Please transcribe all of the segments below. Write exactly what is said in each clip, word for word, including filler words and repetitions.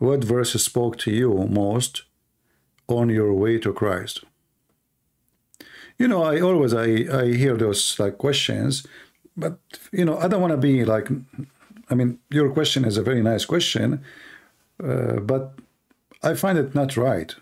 what verse spoke to you most on your way to Christ? You know, I always, I, I hear those like questions, but, you know, I don't want to be like, I mean, your question is a very nice question, uh, but I find it not right.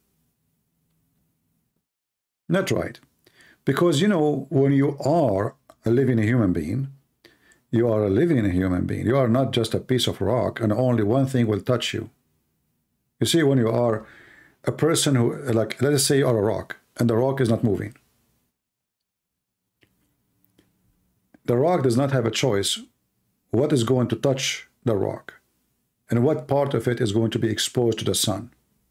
Not right. Because, you know, when you are a living human being, you are a living human being. You are not just a piece of rock and only one thing will touch you. You see, when you are a person who, like, let us say you are a rock and the rock is not moving. The rock does not have a choice what is going to touch the rock and what part of it is going to be exposed to the sun.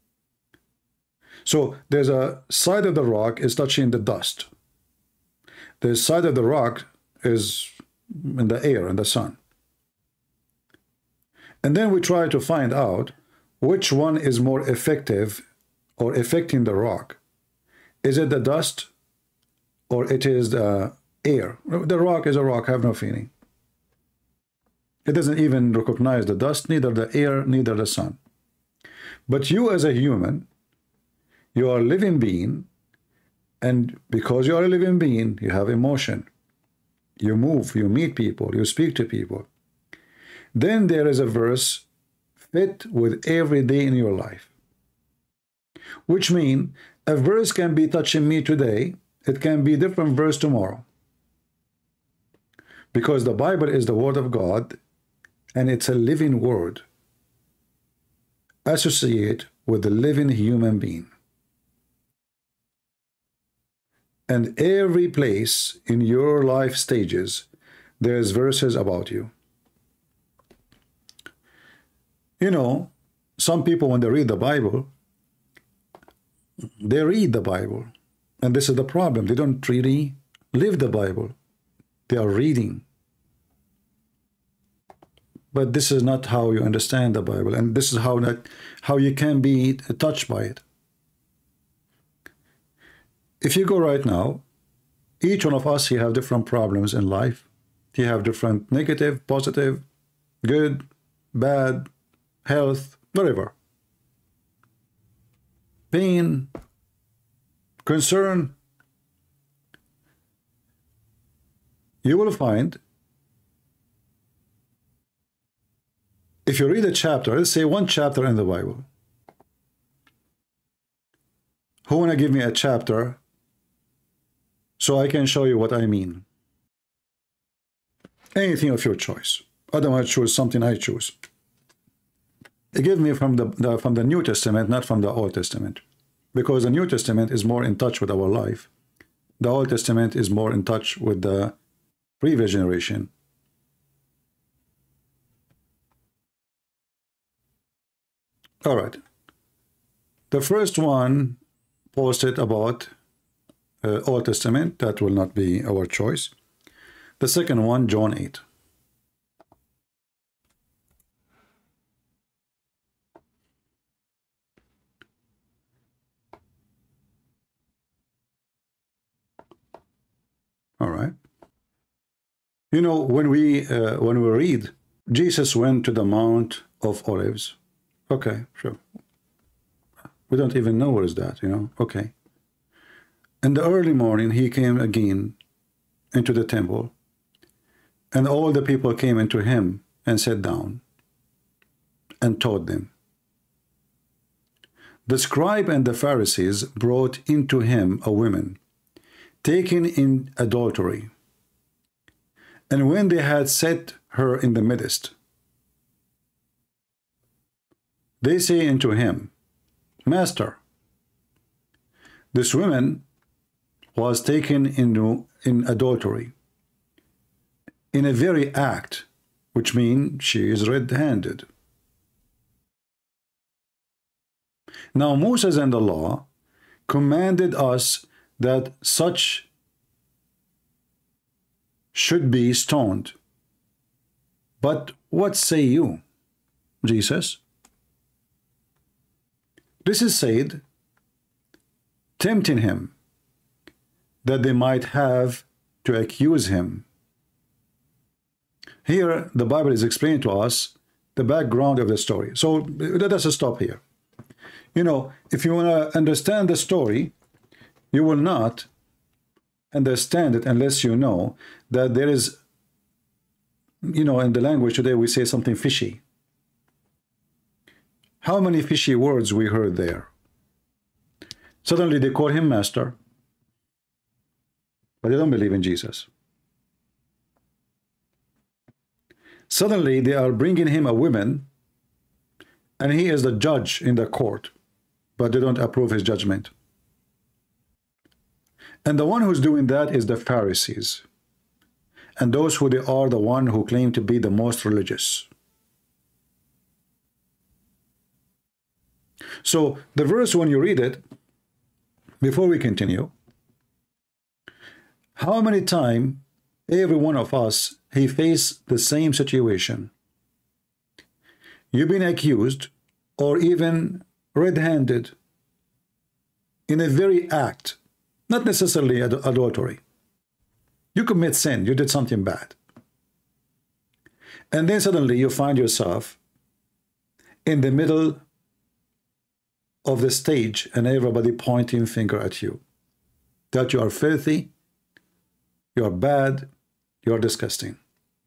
So there's a side of the rock is touching the dust. The side of the rock is in the air and the sun. And then we try to find out which one is more effective or affecting the rock. Is it the dust or it is the air? The rock is a rock, have no feeling. It doesn't even recognize the dust, neither the air, neither the sun. But you as a human, you are a living being, and because you are a living being, you have emotion. You move, you meet people, you speak to people. Then there is a verse fit with every day in your life. Which means a verse can be touching me today, it can be a different verse tomorrow. Because the Bible is the Word of God, and it's a living word. Associate with the living human being. And every place in your life stages, there's verses about you. You know, some people, when they read the Bible, they read the Bible. And this is the problem. They don't really live the Bible. They are reading. But this is not how you understand the Bible. And this is how, that, how you can be touched by it. If you go right now, each one of us, he have different problems in life. He have different negative, positive, good, bad, health, whatever. Pain, concern. You will find, if you read a chapter, let's say one chapter in the Bible. Who wanna give me a chapter so I can show you what I mean? Anything of your choice. I don't want to choose something I choose. Give me from the, the from the New Testament, not from the Old Testament. Because the New Testament is more in touch with our life. The Old Testament is more in touch with the previous generation. All right. The first one posted about uh, Old Testament, that will not be our choice. The second one, John eight. All right. You know, when we uh, when we read, Jesus went to the Mount of Olives. Okay, sure. We don't even know where is that, you know. Okay. In the early morning, he came again into the temple, and all the people came into him and sat down and taught them. The scribe and the Pharisees brought into him a woman taken in adultery. And when they had set her in the midst, they say unto him, Master, this woman was taken into in adultery, in a very act, which means she is red-handed. Now Moses and the law commanded us that such should be stoned. But what say you, Jesus? This is said, tempting him, that they might have to accuse him. Here, the Bible is explaining to us the background of the story. So let us stop here. You know, if you want to understand the story, you will not understand it unless you know that there is, you know, in the language today we say something fishy. How many fishy words we heard there? Suddenly they call him master, but they don't believe in Jesus. Suddenly they are bringing him a woman, and he is the judge in the court, but they don't approve his judgment. And the one who's doing that is the Pharisees, and those who they are the one who claim to be the most religious. So the verse, when you read it, before we continue, how many times every one of us, he faced the same situation? You've been accused or even red-handed in a very act, not necessarily ad adultery. You commit sin, you did something bad. And then suddenly you find yourself in the middle of the stage and everybody pointing finger at you, that you are filthy, you are bad, you are disgusting.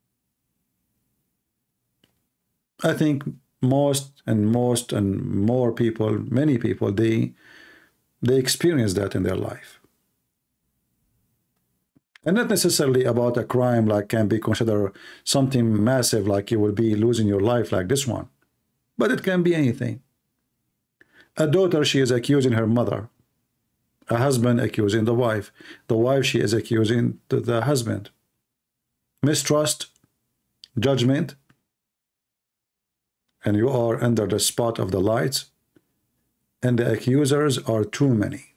I think most and most and more people, many people, they they experience that in their life. And not necessarily about a crime like can be considered something massive, like you will be losing your life like this one. But it can be anything. A daughter, she is accusing her mother. A husband accusing the wife. The wife, she is accusing the, the husband. Mistrust, judgment, and you are under the spot of the lights, and the accusers are too many.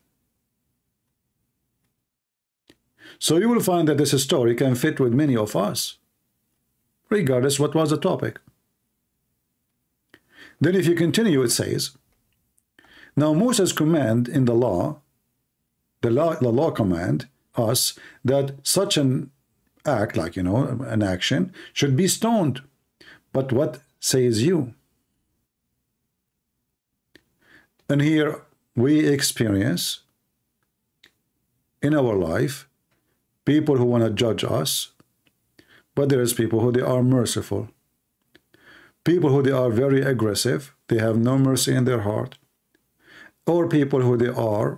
So you will find that this story can fit with many of us, regardless what was the topic. Then if you continue, it says, now Moses' command in the law, the law, the law command us that such an act, like, you know, an action, should be stoned. But what says you? And here we experience in our life people who want to judge us, but there is people who they are merciful. People who they are very aggressive, they have no mercy in their heart. Or people who they are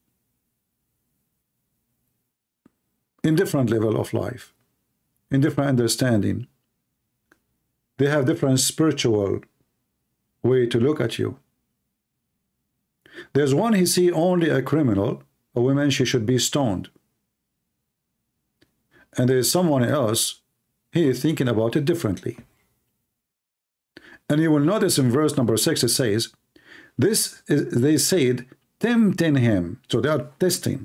in different level of life, in different understanding. They have different spiritual way to look at you. There's one, he see only a criminal, a woman, she should be stoned. And there is someone else, he is thinking about it differently. And you will notice in verse number six, it says, this is, they said, tempting him. So they are testing,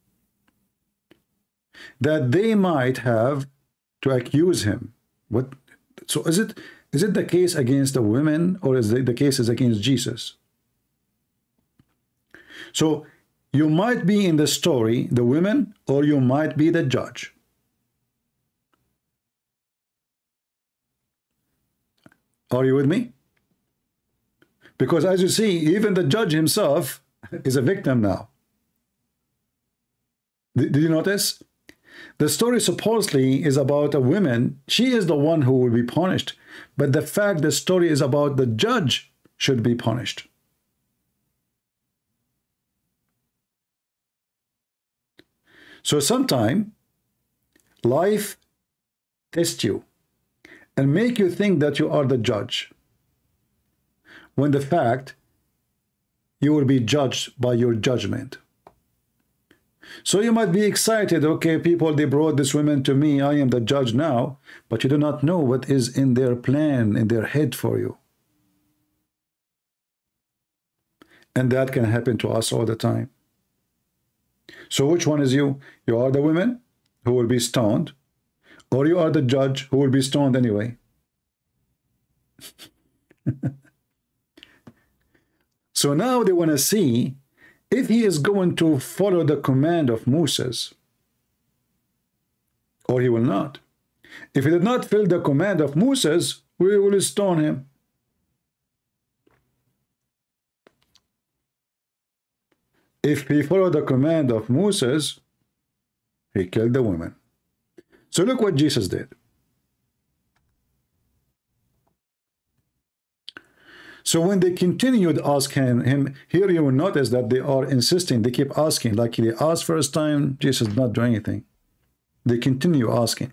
that they might have to accuse him. What? So is it is it the case against the women, or is it the case is against Jesus? So you might be in the story, the women, or you might be the judge. Are you with me? Because as you see, even the judge himself is a victim now. Did you notice? The story supposedly is about a woman. She is the one who will be punished. But the fact the story is about the judge should be punished. So sometime life tests you and make you think that you are the judge, when the fact you will be judged by your judgment. So you might be excited, okay, people, they brought this woman to me, I am the judge now, but you do not know what is in their plan, in their head for you. And that can happen to us all the time. So which one is you? You are the women who will be stoned, or you are the judge who will be stoned anyway. So now they want to see if he is going to follow the command of Moses, or he will not. If he did not fill the command of Moses, we will stone him. if he followed the command of Moses, he killed the woman. So look what Jesus did. So when they continued asking him, here you will notice that they are insisting, they keep asking, like they asked first time, Jesus did not do anything. They continue asking.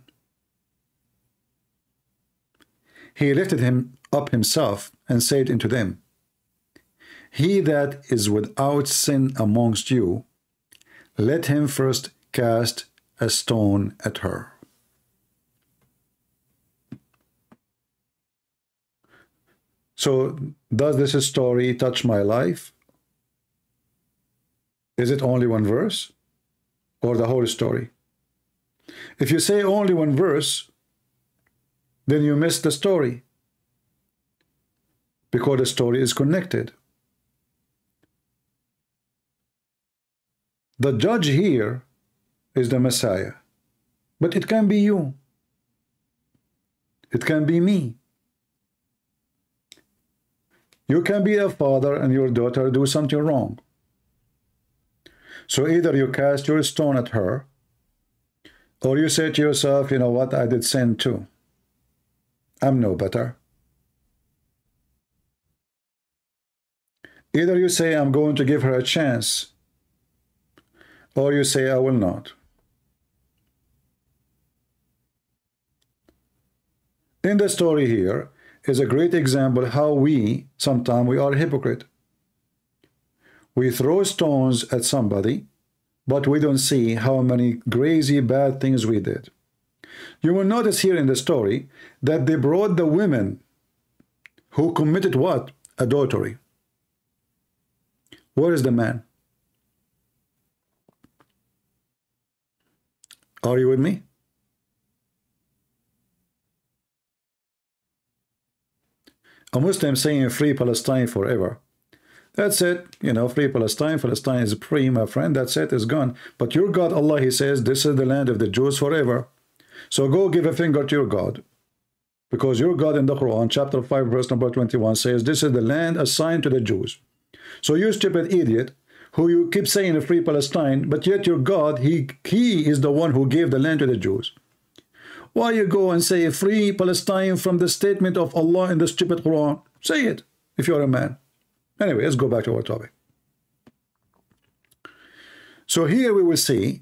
He lifted him up himself and said unto them, he that is without sin amongst you, let him first cast a stone at her. So, does this story touch my life? Is it only one verse? Or the whole story? If you say only one verse, then you miss the story. Because the story is connected. The judge here is the Messiah. But it can be you. It can be me. You can be a father and your daughter do something wrong. So either you cast your stone at her, or you say to yourself, you know what, I did sin too. I'm no better. Either you say, I'm going to give her a chance, or you say, I will not. In the story here is a great example how we, sometimes we are hypocrite. We throw stones at somebody, but we don't see how many crazy bad things we did. You will notice here in the story that they brought the women who committed what? Adultery. Where is the man? Are you with me? A Muslim saying free Palestine forever. That's it. You know, free Palestine. Palestine is free, my friend. That's it. It's gone. But your God, Allah, he says, this is the land of the Jews forever. So go give a finger to your God. Because your God in the Quran, chapter five, verse number twenty-one, says, this is the land assigned to the Jews. So you stupid idiot, who you keep saying free Palestine, but yet your God, he, he is the one who gave the land to the Jews. Why you go and say free Palestine from the statement of Allah in the stupid Quran? Say it, if you're a man. Anyway, let's go back to our topic. So here we will see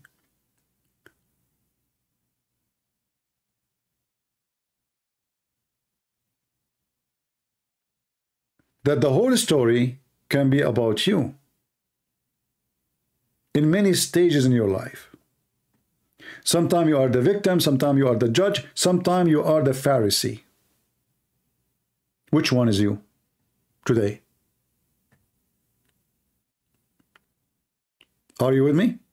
that the whole story can be about you in many stages in your life. Sometimes you are the victim, sometimes you are the judge, sometimes you are the Pharisee. Which one is you today? Are you with me?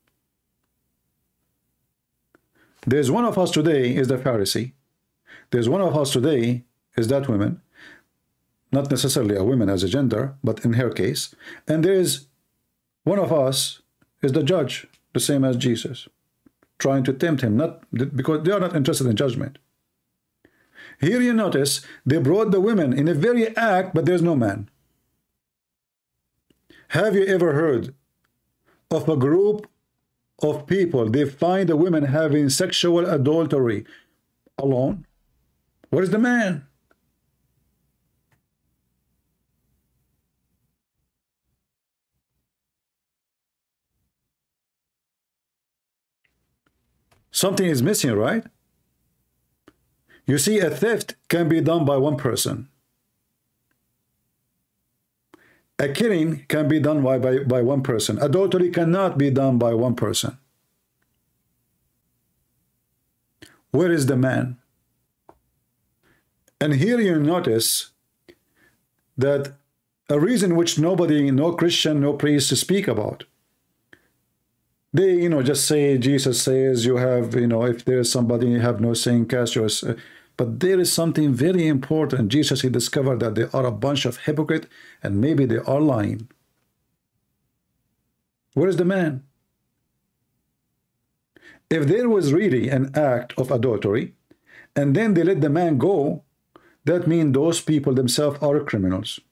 There's one of us today is the Pharisee. There's one of us today is that woman. Not necessarily a woman as a gender, but in her case. And there is one of us is the judge, the same as Jesus, trying to tempt him, not because they are not interested in judgment. Here you notice they brought the women in a very act, but there's no man. Have you ever heard of a group of people, they find the women having sexual adultery alone? Where's the man? Something is missing, right? You see, a theft can be done by one person. A killing can be done by, by, by one person. Adultery cannot be done by one person. Where is the man? And here you notice that a reason which nobody, no Christian, no priest speak about. They, you know, just say, Jesus says, you have, you know, if there is somebody you have no sin, cast your sin. But there is something very important. Jesus, he discovered that they are a bunch of hypocrites and maybe they are lying. Where is the man? If there was really an act of adultery and then they let the man go, that means those people themselves are criminals.